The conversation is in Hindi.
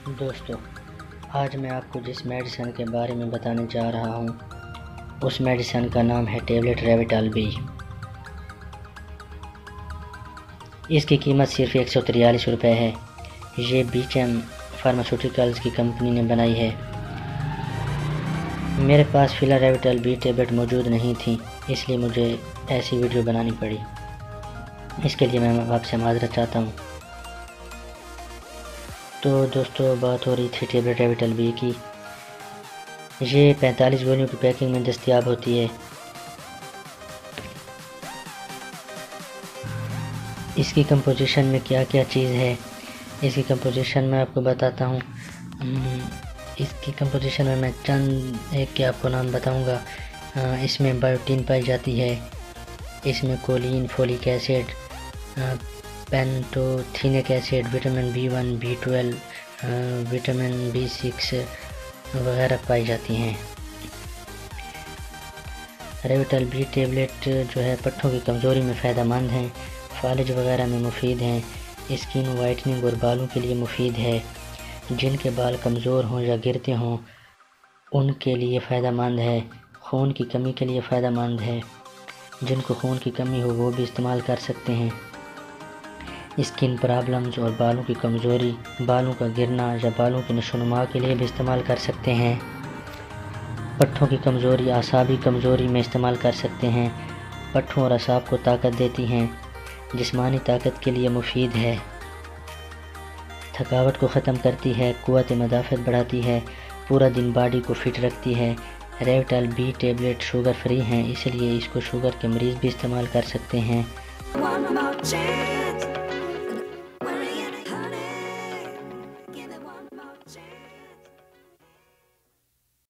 दोस्तों, आज मैं आपको जिस मेडिसिन के बारे में बताने जा रहा हूँ उस मेडिसिन का नाम है टेबलेट रेविटाल बी। इसकी कीमत सिर्फ 143 रुपये है। ये बीएचएम फार्मास्यूटिकल्स की कंपनी ने बनाई है। मेरे पास फिलहाल रेविटाल बी टेबलेट मौजूद नहीं थी, इसलिए मुझे ऐसी वीडियो बनानी पड़ी। इसके लिए मैं आपसे माजरत चाहता हूँ। तो दोस्तों, बात हो रही थी टेबलेट रेविटाल बी की। ये 45 गोलियों की पैकिंग में दस्तयाब होती है। इसकी कंपोजिशन में क्या क्या चीज़ है, इसकी कंपोजिशन में आपको बताता हूँ। इसकी कंपोजिशन में मैं चंद एक के आपको नाम बताऊँगा। इसमें बायोटीन पाई जाती है, इसमें choline, folic acid, pantothenic acid, vitamin B1, B12, vitamin B6 वगैरह पाई जाती हैं। रेविटाल बी टेबलेट जो है पट्ठों की कमज़ोरी में फ़ायदेमंद हैं, फालिज वगैरह में मुफीद हैं, स्किन वाइटनिंग और बालों के लिए मुफीद है। जिनके बाल कमज़ोर हों या गिरते हों उनके लिए फ़ायदेमंद है। खून की कमी के लिए फ़ायदेमंद है। जिनको खून की कमी हो वो भी इस्तेमाल कर सकते हैं। स्किन प्रॉब्लम्स और बालों की कमज़ोरी, बालों का गिरना या बालों की नशोनुमा के लिए भी इस्तेमाल कर सकते हैं। पट्ठों की कमज़ोरी, आसाबी कमज़ोरी में इस्तेमाल कर सकते हैं। पट्ठों और असाब को ताकत देती हैं, जिस्मानी ताकत के लिए मुफीद है। थकावट को ख़त्म करती है, क़ुव्वत मदाफ़त बढ़ाती है, पूरा दिन बॉडी को फिट रखती है। Revital B tablet sugar free हैं, इसलिए इसको शुगर के मरीज़ भी इस्तेमाल कर सकते हैं।